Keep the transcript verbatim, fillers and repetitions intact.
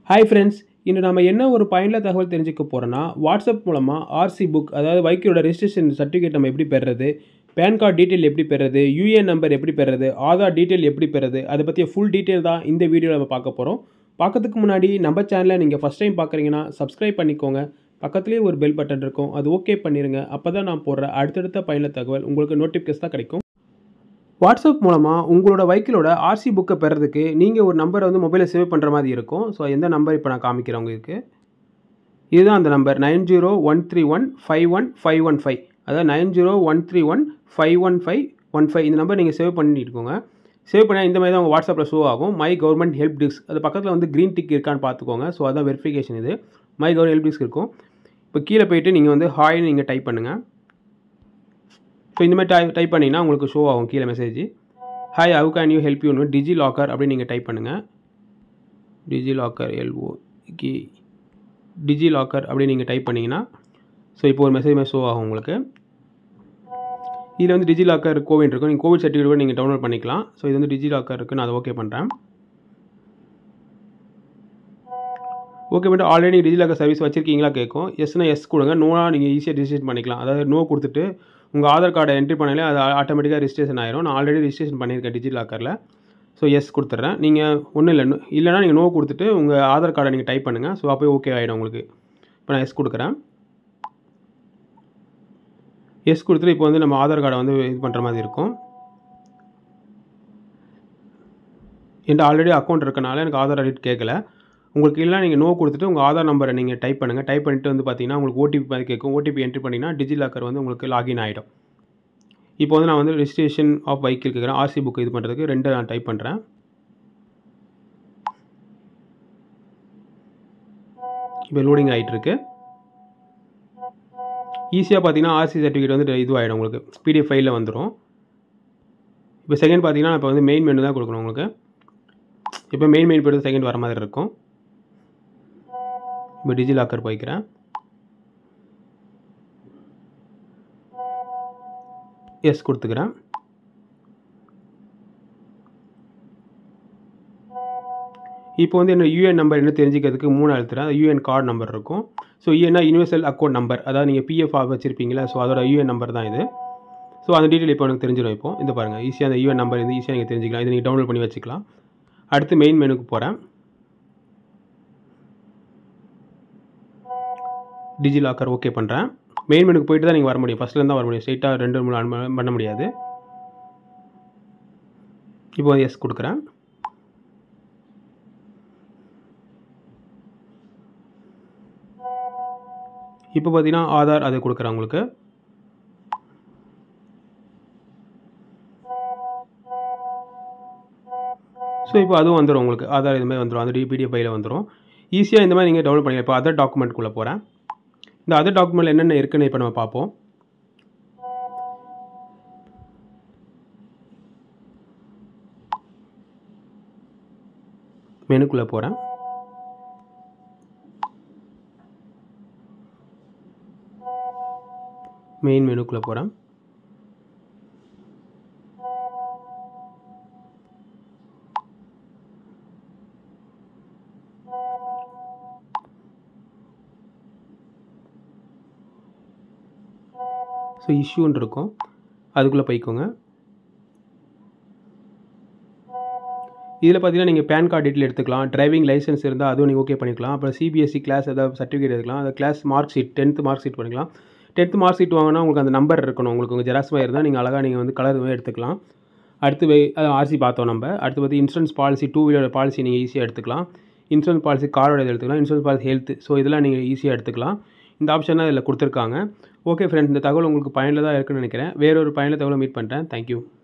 Hi friends, இன்று நாம என்ன ஒரு பயனுள்ள தகவல் தெரிஞ்சுக்க போறோம்னா வாட்ஸ்அப் மூலமா ஆர்சி புக் அதாவது வைக்கிலோட ரெஜிஸ்ட்ரேஷன் சர்டிஃபிகேட் நம்ம எப்படி பெறுறது, பேன் கார்டு டீடைல் எப்படி பெறுறது, யூஏஎன் நம்பர் எப்படி பெறுறது, ஆதார் டீடைல் எப்படி பெறுறது, அதை பற்றிய ஃபுல் டீடைல் தான் இந்த வீடியோவில் நம்ம பார்க்க போகிறோம். பார்க்கறதுக்கு முன்னாடி நம்ம சேனலை நீங்கள் ஃபஸ்ட் டைம் பார்க்குறீங்கன்னா சப்ஸ்கிரைப் பண்ணிக்கோங்க. பக்கத்துலேயே ஒரு பெல் பட்டன் இருக்கும், அது ஓகே பண்ணிடுங்க. அப்போ தான் நான் போடுற அடுத்தடுத்த பயனுள்ள தகவல் உங்களுக்கு நோட்டிஃபிகேஷன் தான் கிடைக்கும். வாட்ஸ்அப் மூலமாக உங்களோட வைக்கிலோட ஆர்சி புக்கை பெறதுக்கு நீங்கள் ஒரு நம்பரை வந்து மொபைலில் சேவ் பண்ணுற மாதிரி இருக்கும். ஸோ எந்த நம்பர் இப்போ நான் காமிக்கிறேன் உங்களுக்கு. இதுதான் அந்த number nine zero one three one five one five one five அதாவது nine zero one three one five one five one five இந்த நம்பர் நீங்கள் சேவ் பண்ணிட்டுக்கோங்க. சேவ் பண்ணால் இந்த மாதிரி தான் உங்கள் வாட்ஸ்அப்பில் ஷோ ஆகும். மை கவர்மெண்ட் ஹெல்ப் டிஸ்க் அது பக்கத்தில் வந்து க்ரீன் டிக் இருக்கான்னு பார்த்துக்கோங்க. ஸோ அதான் வெரிஃபிகேஷன். இது மை கவர்மெண்ட் ஹெல்ப் டிஸ்க் இருக்கும். இப்போ கீழே போய்ட்டு நீங்கள் வந்து ஹாய்னு நீங்கள் டைப் பண்ணுங்கள். ஸோ இந்த மாதிரி டை டைப் பண்ணிங்கன்னா உங்களுக்கு ஷோ ஆகும் கீழே message. Hi how can you help யூன்னு டிஜி லாக்கர் அப்படின்னு நீங்கள் டைப் பண்ணுங்கள். டிஜி லாக்கர் எல்ஓ கி டிஜி லாக்கர் அப்படின்னு நீங்கள் டைப் பண்ணிங்கன்னா ஸோ இப்போ ஒரு மெசேஜ் மாதிரி ஷோ ஆகும் உங்களுக்கு. இதில் வந்து டிஜி லாக்கர் கோவிட் இருக்கும். நீங்கள் கோவிட் சர்டிஃபிகேட் கூட நீங்கள் டவுன்லோட் பண்ணிக்கலாம். ஸோ இது வந்து டிஜி லாக்கர் இருக்குது. நான் அதை ஓகே பண்ணுறேன். ஓகே பண்ணிட்டு ஆல்ரெடி நீங்கள் டிஜி லாக்கர் சர்வீஸ் வச்சுருக்கீங்களா கேட்கும். எஸ்னா எஸ் கொடுங்க. நோனா நீங்கள் ஈஸியாக ரிஜிஸ்ட்ரேஷன் பண்ணிக்கலாம். அதாவது நோ கொடுத்துட்டு உங்கள் ஆதார் கார்டை என்ட்ரி பண்ணாலே அது ஆட்டோமேட்டிக்காக ரிஜிஸ்ட்ரேஷன் ஆயிரும். நான் ஆல்ரெடி ரிஜிஸ்ட்ரேஷன் பண்ணியிருக்கேன் டிஜி லாக்கரில். ஸோ எஸ் கொடுத்துட்றேன். நீங்கள் ஒன்றும் இல்லை இல்லைனா நீங்கள் நோ கொடுத்துட்டு உங்கள் ஆதார் கார்டை நீங்கள் டைப் பண்ணுங்கள். ஸோ அப்போயே ஓகே ஆகிடும் உங்களுக்கு. இப்போ நான் எஸ் கொடுக்குறேன். எஸ் கொடுத்துட்டு இப்போ வந்து நம்ம ஆதார் கார்டை வந்து இது பண்ணுற மாதிரி இருக்கும். என்கிட்ட ஆல்ரெடி அக்கௌண்ட் இருக்கனால எனக்கு ஆதார் அடிட் கேட்கல. உங்களுக்கு இல்லை நீங்கள் நோ கொடுத்துட்டு உங்கள் ஆதார் நம்பரை நீங்கள் டைப் பண்ணுங்கள். டைப் பண்ணிட்டு வந்து பார்த்தீங்கன்னா உங்களுக்கு ஓடிபி மாதிரி கேட்கும். ஓடிபி என்ட்ரி பண்ணிங்கன்னா டிஜி லாக்கர் வந்து உங்களுக்கு லாகின் ஆகிடும். இப்போ வந்து நான் வந்து ரெஜிஸ்ட்ரேஷன் ஆஃப் வைக்கில் கேட்குறேன். ஆர்சி புக் இது பண்ணுறதுக்கு ரெண்டு நான் டைப் பண்ணுறேன். இப்போ லோடிங் ஆகிட்டு இருக்கு. ஈஸியாக பார்த்தீங்கன்னா ஆர்சி சர்டிஃபிகேட் வந்து இது ஆகிடும் உங்களுக்கு. பிடிஎஃப் ஃபைலில் வந்துடும். இப்போ செகண்ட் பார்த்தீங்கன்னா இப்போ வந்து மெயின் மெனு தான் கொடுக்கணும் உங்களுக்கு. இப்போ மெயின் மெயின் போய்ட்டு செகண்ட் வர மாதிரி இருக்கும். இப்போ டிஜி லாக்கர் போய்க்கிறேன். எஸ் கொடுத்துக்கிறேன். இப்போ வந்து என்ன யூஏஎன் நம்பர் என்ன தெரிஞ்சிக்கிறதுக்கு மூணு அழுத்துறேன். யூஏஎன் கார்டு நம்பர் இருக்கும். ஸோ யூஏன்னா யூனிவர்சல் அக்கௌண்ட் நம்பர், அதாவது நீங்கள் பிஎஃப் வச்சுருப்பீங்களா, ஸோ அதோட யூஏஎன் நம்பர் தான் இது. ஸோ அந்த டீட்டெயில் இப்போ எனக்கு தெரிஞ்சிடும். இப்போ இந்த பாருங்கள் ஈஸியாக அந்த யூஏஎன் நம்பர் வந்து ஈஸியாக நீங்கள் தெரிஞ்சிக்கலாம். இது நீங்கள் டவுன்லோட் பண்ணி வச்சுக்கலாம். அடுத்து மெயின் மெனுக்கு போகிறேன். டிஜி லாக்கர் ஓகே பண்ணுறேன். மெயின் மெனுக்கு போய்ட்டு தான் நீங்கள் வர முடியும். ஃபஸ்ட்லேருந்து தான் வர முடியும். ஸ்ட்ரைட்டாக ரெண்டு மூணு பண்ண முடியாது. இப்போ எஸ் கொடுக்குறேன். இப்போ பார்த்தீங்கன்னா ஆதார் அதை கொடுக்குறேன் உங்களுக்கு. ஸோ இப்போ அதுவும் வந்துடும் உங்களுக்கு. ஆதார் இது மாதிரி வந்துடும். அந்த பிடிஎஃப் ஃபைலில் வந்துடும். ஈஸியாக இந்த மாதிரி நீங்கள் டவுன்லோட் பண்ணிக்கலாம். இப்போ அதர் டாக்குமெண்ட்குள்ளே போகிறேன். இந்த அதர் டாக்குமெண்ட் என்னென்ன இருக்குன்னு இப்போ நம்ம பார்ப்போம். மெனுக்குள்ளே போகிறேன். மெயின் மெனுக்குள்ளே போகிறேன். ஸோ இஷ்யூன்னு இருக்கும், அதுக்குள்ளே போய்க்கோங்க. இதில் பார்த்தீங்கன்னா நீங்கள் பேன் கார்டு டீட்டெயில் எடுத்துக்கலாம். டிரைவிங் லைசன்ஸ் இருந்தால் அதுவும் நீங்கள் ஓகே பண்ணிக்கலாம். அப்புறம் சிபிஎஸ்சி கிளாஸ் ஏதாவது சர்டிஃபிகேட் எடுத்துக்கலாம். அந்த class mark sheet tenth mark sheet பண்ணிக்கலாம். டென்த்து மார்க் ஷீட் வாங்கினா உங்களுக்கு அந்த நம்பர் இருக்கணும். உங்களுக்கு உங்கள் ஜெராக்ஸ் மாதிரி இருந்தால் நீங்கள் அழகாக நீங்கள் வந்து கலர் எடுத்துக்கலாம். அடுத்து வை அது ஆர்சி பார்த்தோம் நம்ம. அடுத்து பார்த்து insurance policy, two wheeler policy நீங்கள் ஈஸியாக எடுத்துக்கலாம். இன்சூரன்ஸ் பாலிசி காரோட எடுத்துக்கலாம். இன்சூரன்ஸ் பாலிசி ஹெல்த், ஸோ இதெல்லாம் நீங்கள் ஈஸியாக எடுத்துக்கலாம். இந்த ஆப்ஷன் தான் இதில் கொடுத்துருக்காங்க. ஓகே ஃப்ரெண்ட்ஸ், இந்த தகவல் உங்களுக்கு பயனுள்ளதாக இருக்குன்னு நினைக்கிறேன். வேறொரு பயனுள்ள தகவலை மீட் பண்ணுறேன். தேங்க்யூ.